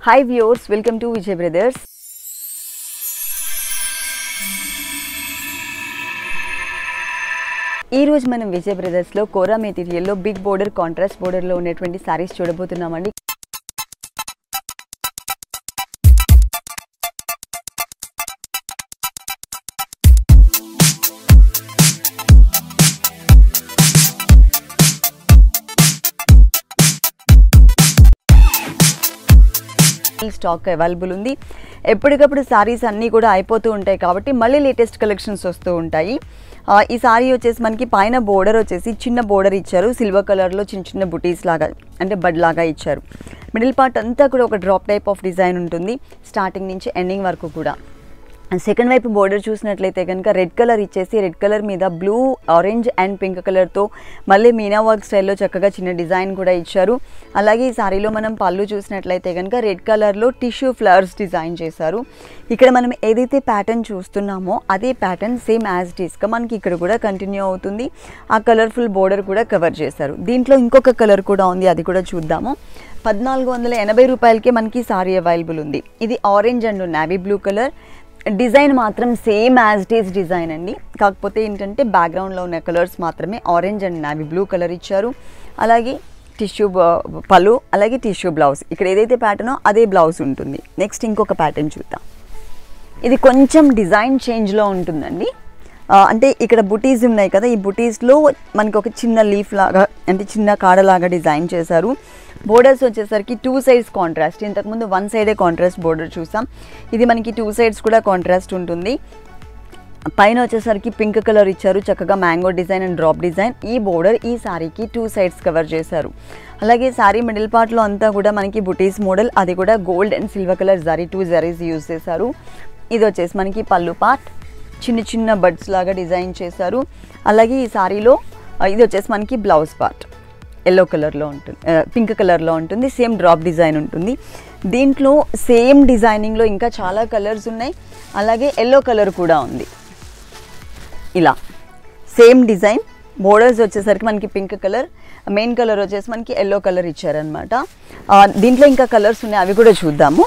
Hi viewers, welcome to Vijay Brothers. ఈ రోజు మనం విజయ్ బ్రదర్స్ లో కోరా మెటీరియల్ లో బిగ్ బోర్డర్ కాంట్రాస్ట్ బోర్డర్ లో ఉన్నటువంటి సారీస్ చూడబోతున్నామండి. స్టాక్ అవైలబుల్ ఉంది. ఎప్పటికప్పుడు సారీస్ అన్నీ కూడా అయిపోతూ ఉంటాయి కాబట్టి మళ్ళీ లేటెస్ట్ కలెక్షన్స్ వస్తూ ఉంటాయి. ఈ సారీ వచ్చేసి మనకి పైన బోర్డర్ వచ్చేసి చిన్న బోర్డర్ ఇచ్చారు, సిల్వర్ కలర్లో చిన్న చిన్న బుటీస్ లాగా అంటే బడ్ లాగా ఇచ్చారు. మిడిల్ పార్ట్ అంతా కూడా ఒక డ్రాప్ టైప్ ఆఫ్ డిజైన్ ఉంటుంది స్టార్టింగ్ నుంచి ఎండింగ్ వరకు కూడా. సెకండ్ వైపు బోర్డర్ చూసినట్లయితే కనుక రెడ్ కలర్ ఇచ్చేసి రెడ్ కలర్ మీద బ్లూ, ఆరెంజ్ అండ్ పింక్ కలర్తో మళ్ళీ మీనా వర్క్ స్టైల్లో చక్కగా చిన్న డిజైన్ కూడా ఇచ్చారు. అలాగే ఈ సారీలో మనం పళ్ళు చూసినట్లయితే కనుక రెడ్ కలర్లో టిష్యూ ఫ్లవర్స్ డిజైన్ చేశారు. ఇక్కడ మనం ఏదైతే ప్యాటర్న్ చూస్తున్నామో అదే ప్యాటర్న్ సేమ్ యాజ్ ఇట్ ఈస్గా మనకి ఇక్కడ కూడా కంటిన్యూ అవుతుంది. ఆ కలర్ఫుల్ బోర్డర్ కూడా కవర్ చేశారు. దీంట్లో ఇంకొక కలర్ కూడా ఉంది, అది కూడా చూద్దాము. 1480 రూపాయలకే మనకి సారీ అవైలబుల్ ఉంది. ఇది orange and navy blue colour. Design మాత్రం same as it is design అండి, కాకపోతే ఏంటంటే బ్యాక్గ్రౌండ్లో ఉన్న కలర్స్ మాత్రమే orange and navy blue colour ఇచ్చారు. అలాగే టిష్యూ పళ్ళు, అలాగే టిష్యూ బ్లౌజ్. ఇక్కడ ఏదైతే ప్యాటర్నో అదే బ్లౌజ్ ఉంటుంది. నెక్స్ట్ ఇంకొక ప్యాటర్న్ చూద్దాం. ఇది కొంచెం డిజైన్ చేంజ్లో ఉంటుందండి. అంటే ఇక్కడ బుటీస్ ఉన్నాయి కదా, ఈ బుటీస్లో మనకి ఒక చిన్న లీఫ్ లాగా అంటే చిన్న కాడలాగా డిజైన్ చేశారు. బోర్డర్స్ వచ్చేసరికి 2 సైడ్స్ కాంట్రాస్ట్. ఇంతకుముందు 1 సైడే కాంట్రాస్ట్ బోర్డర్ చూసాం, ఇది మనకి 2 సైడ్స్ కూడా కాంట్రాస్ట్ ఉంటుంది. పైన వచ్చేసరికి పింక్ కలర్ ఇచ్చారు, చక్కగా mango design and drop design. ఈ బోర్డర్ ఈ సారీకి 2 సైడ్స్ కవర్ చేశారు. అలాగే సారీ మిడిల్ పార్ట్లో అంతా కూడా మనకి బుటీస్ మోడల్, అది కూడా gold and silver colour zari 2 zaris use చేశారు. ఇది వచ్చేసి మనకి పళ్ళు పార్ట్, చిన్న చిన్న బడ్స్ లాగా డిజైన్ చేశారు. అలాగే ఈ సారీలో ఇది వచ్చేసి మనకి బ్లౌజ్ పార్ట్ ఎల్లో కలర్లో ఉంటుంది, పింక్ కలర్లో ఉంటుంది. సేమ్ డ్రాప్ డిజైన్ ఉంటుంది. దీంట్లో సేమ్ డిజైనింగ్లో ఇంకా చాలా కలర్స్ ఉన్నాయి. అలాగే ఎల్లో కలర్ కూడా ఉంది. ఇలా సేమ్ డిజైన్. బోర్డర్స్ వచ్చేసరికి మనకి పింక్ కలర్, మెయిన్ కలర్ వచ్చేసి మనకి ఎల్లో కలర్ ఇచ్చారనమాట. దీంట్లో ఇంకా కలర్స్ ఉన్నాయి, అవి కూడా చూద్దాము.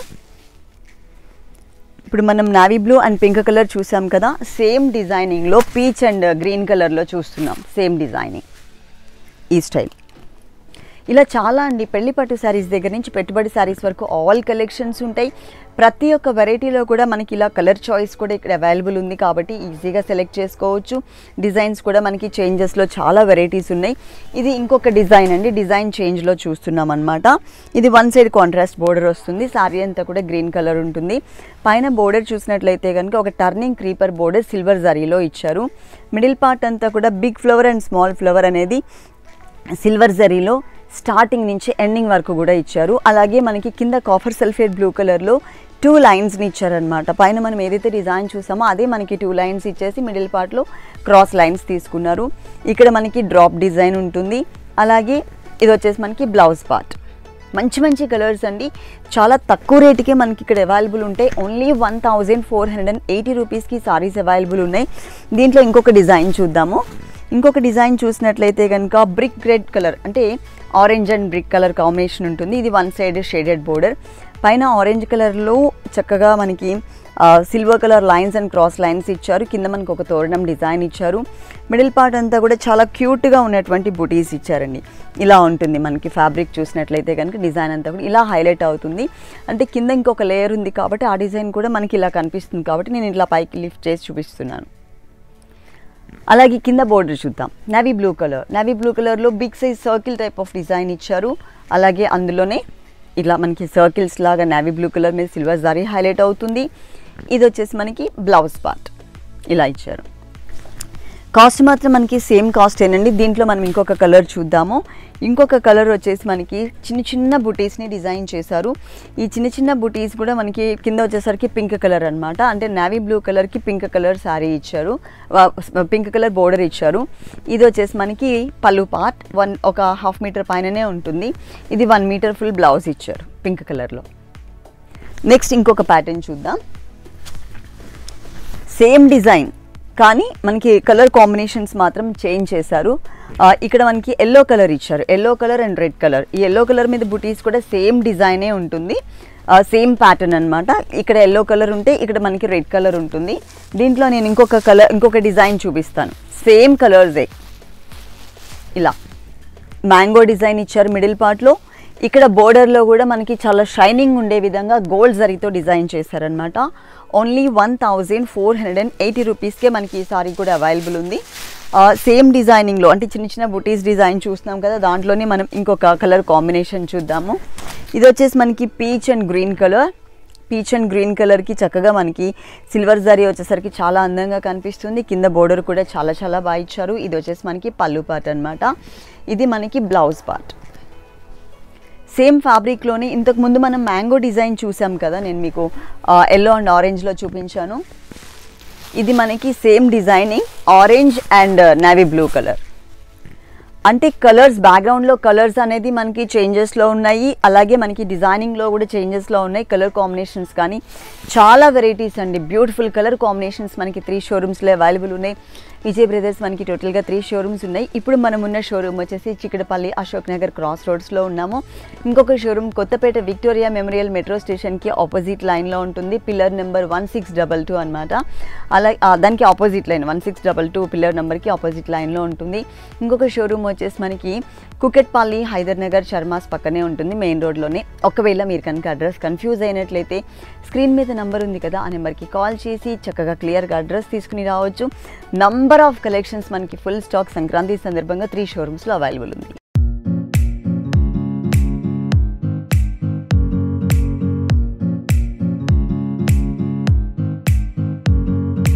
ఇప్పుడు మనం navy blue and pink colour చూసాం కదా, సేమ్ డిజైనింగ్లో పీచ్ అండ్ గ్రీన్ కలర్లో చూస్తున్నాం. సేమ్ డిజైనింగ్ ఈ స్టైల్. ఇలా చాలా అండి, పెళ్లి పట్టు శారీస్ దగ్గర నుంచి పెట్టుబడి శారీస్ వరకు ఆల్ కలెక్షన్స్ ఉంటాయి. ప్రతి ఒక్క వెరైటీలో కూడా మనకి ఇలా కలర్ చాయిస్ కూడా ఇక్కడ అవైలబుల్ ఉంది కాబట్టి ఈజీగా సెలెక్ట్ చేసుకోవచ్చు. డిజైన్స్ కూడా మనకి చేంజెస్లో చాలా వెరైటీస్ ఉన్నాయి. ఇది ఇంకొక డిజైన్ అండి, డిజైన్ చేంజ్లో చూస్తున్నాం అనమాట. ఇది 1 సైడ్ కాంట్రాస్ట్ బోర్డర్ వస్తుంది. సారీ అంతా కూడా గ్రీన్ కలర్ ఉంటుంది. పైన బోర్డర్ చూసినట్లయితే కనుక ఒక టర్నింగ్ క్రీపర్ బోర్డర్ సిల్వర్ జరీలో ఇచ్చారు. మిడిల్ పార్ట్ అంతా కూడా big flower and small flower అనేది సిల్వర్ జరీలో స్టార్టింగ్ నుంచి ఎండింగ్ వరకు కూడా ఇచ్చారు. అలాగే మనకి కింద కాఫర్ సల్ఫేట్ బ్లూ కలర్లో 2 లైన్స్ని ఇచ్చారనమాట. పైన మనం ఏదైతే డిజైన్ చూసామో అదే మనకి 2 లైన్స్ ఇచ్చేసి మిడిల్ పార్ట్లో క్రాస్ లైన్స్ తీసుకున్నారు. ఇక్కడ మనకి డ్రాప్ డిజైన్ ఉంటుంది. అలాగే ఇది వచ్చేసి మనకి బ్లౌజ్ పార్ట్. మంచి మంచి కలర్స్ అండి, చాలా తక్కువ రేటుకే మనకి ఇక్కడ అవైలబుల్ ఉంటాయి. ఓన్లీ 1480 రూపీస్కి సారీస్ అవైలబుల్ ఉన్నాయి. దీంట్లో ఇంకొక డిజైన్ చూద్దాము. ఇంకొక డిజైన్ చూసినట్లయితే కనుక బ్రిక్ రెడ్ కలర్ అంటే orange and brick colour combination ఉంటుంది. ఇది 1 సైడ్ షేడెడ్ బోర్డర్. పైన ఆరెంజ్ కలర్లో చక్కగా మనకి silver colour lines and cross lines ఇచ్చారు. కింద మనకు ఒక తోరణం డిజైన్ ఇచ్చారు. మిడిల్ పార్ట్ అంతా కూడా చాలా క్యూట్గా ఉన్నటువంటి బుటీస్ ఇచ్చారండి. ఇలా ఉంటుంది మనకి ఫ్యాబ్రిక్ చూసినట్లయితే కనుక డిజైన్ అంతా కూడా ఇలా హైలైట్ అవుతుంది. అంటే కింద ఇంకొక లేయర్ ఉంది కాబట్టి ఆ డిజైన్ కూడా మనకి ఇలా కనిపిస్తుంది కాబట్టి నేను ఇలా పైకి లిఫ్ట్ చేసి చూపిస్తున్నాను. అలాగే కింద బోర్డర్ చూద్దాం. Navy blue colour, navy blue కలర్లో big size circle type of design ఇచ్చారు. అలాగే అందులోనే ఇలా మనకి సర్కిల్స్ లాగా నావీ బ్లూ కలర్ మీద సిల్వర్ జరీ హైలైట్ అవుతుంది. ఇది వచ్చేసి మనకి బ్లౌజ్ పార్ట్ ఇలా ఇచ్చారు. కాస్ట్ మాత్రం మనకి సేమ్ కాస్ట్ ఏనండి. దీంట్లో మనం ఇంకొక కలర్ చూద్దాము. ఇంకొక కలర్ వచ్చేసి మనకి చిన్న చిన్న బుటీస్ని డిజైన్ చేశారు. ఈ చిన్న చిన్న బుటీస్ కూడా మనకి కింద వచ్చేసరికి పింక్ కలర్ అనమాట. అంటే నావీ బ్లూ కలర్కి పింక్ కలర్ శారీ ఇచ్చారు, పింక్ కలర్ బోర్డర్ ఇచ్చారు. ఇది వచ్చేసి మనకి పళ్ళు పార్ట్ ఒక 1/2 మీటర్ పైననే ఉంటుంది. ఇది 1 మీటర్ ఫుల్ బ్లౌజ్ ఇచ్చారు పింక్ కలర్లో. నెక్స్ట్ ఇంకొక ప్యాటర్న్ చూద్దాం. సేమ్ డిజైన్ కానీ మనకి కలర్ కాంబినేషన్స్ మాత్రం చేంజ్ చేశారు. ఇక్కడ మనకి ఎల్లో కలర్ ఇచ్చారు, yellow colour and red colour. ఈ ఎల్లో కలర్ మీద బుటీస్ కూడా సేమ్ డిజైనే ఉంటుంది. సేమ్ ప్యాటర్న్ అనమాట. ఇక్కడ ఎల్లో కలర్ ఉంటే ఇక్కడ మనకి రెడ్ కలర్ ఉంటుంది. దీంట్లో నేను ఇంకొక డిజైన్ చూపిస్తాను. సేమ్ కలర్సే, ఇలా మ్యాంగో డిజైన్ ఇచ్చారు మిడిల్ పార్ట్లో. ఇక్కడ బోర్డర్లో కూడా మనకి చాలా షైనింగ్ ఉండే విధంగా గోల్డ్ జరీతో డిజైన్ చేశారనమాట. ఓన్లీ 1480 రూపీస్కే మనకి ఈ సారీ కూడా అవైలబుల్ ఉంది. సేమ్ డిజైనింగ్లో అంటే చిన్న చిన్న బుటీస్ డిజైన్ చూస్తున్నాం కదా, దాంట్లోనే మనం ఇంకొక కలర్ కాంబినేషన్ చూద్దాము. ఇది వచ్చేసి మనకి peach and green colour. Peach and green కలర్కి చక్కగా మనకి సిల్వర్ జరీ వచ్చేసరికి చాలా అందంగా కనిపిస్తుంది. కింద బోర్డర్ కూడా చాలా చాలా బాగా ఇచ్చారు. ఇది వచ్చేసి మనకి పళ్ళు పార్ట్ అనమాట. ఇది మనకి బ్లౌజ్ పార్ట్. సేమ్ ఫ్యాబ్రిక్లోనే ఇంతకుముందు మనం మ్యాంగో డిజైన్ చూసాం కదా, నేను మీకు ఎల్లో అండ్ ఆరెంజ్లో చూపించాను. ఇది మనకి same designing orange and navy blue colour. అంటే కలర్స్ బ్యాక్గ్రౌండ్లో కలర్స్ అనేది మనకి చేంజెస్లో ఉన్నాయి, అలాగే మనకి డిజైనింగ్లో కూడా చేంజెస్లో ఉన్నాయి. కలర్ కాంబినేషన్స్ కానీ చాలా వెరైటీస్ అండి. బ్యూటిఫుల్ కలర్ కాంబినేషన్స్ మనకి 3 షోరూమ్స్లో అవైలబుల్ ఉన్నాయి. విజయ్ బ్రదర్స్ మనకి టోటల్గా 3 షోరూమ్స్ ఉన్నాయి. ఇప్పుడు మనం ఉన్న షోరూమ్ వచ్చేసి చిక్కడపల్లి అశోక్ నగర్ క్రాస్ రోడ్స్లో ఉన్నాము. ఇంకొక showroom Kothapet Victoria Memorial Metro స్టేషన్కి ఆపోజిట్ లైన్లో ఉంటుంది. పిల్లర్ నెంబర్ 1622 అనమాట. అలా దానికి ఆపోజిట్ లైన్ 1622 పిల్లర్ నెంబర్కి ఆపోజిట్ లైన్లో ఉంటుంది. ఇంకొక షోరూమ్ వచ్చేసి మనకి కుకెట్పల్లి హైదర్ నగర్ చర్మాస్ పక్కనే ఉంటుంది, మెయిన్ రోడ్లోనే. ఒకవేళ మీరు కనుక అడ్రస్ కన్ఫ్యూజ్ అయినట్లయితే స్క్రీన్ మీద నెంబర్ ఉంది కదా, ఆ నెంబర్కి కాల్ చేసి చక్కగా క్లియర్గా అడ్రస్ తీసుకుని రావచ్చు. నంబర్ ఆఫ్ కలెక్షన్స్ మనకి ఫుల్ స్టాక్ సంక్రాంతి సందర్భంగా 3 షోరూమ్స్లో అవైలబుల్ ఉంది.